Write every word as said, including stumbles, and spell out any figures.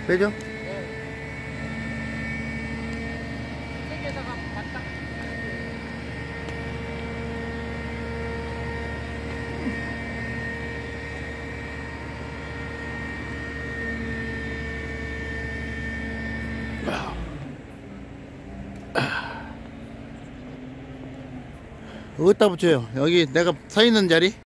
빼줘? 네. 세개다가 맞다. 어디다 붙여요? 여기 내가 서 있는 자리?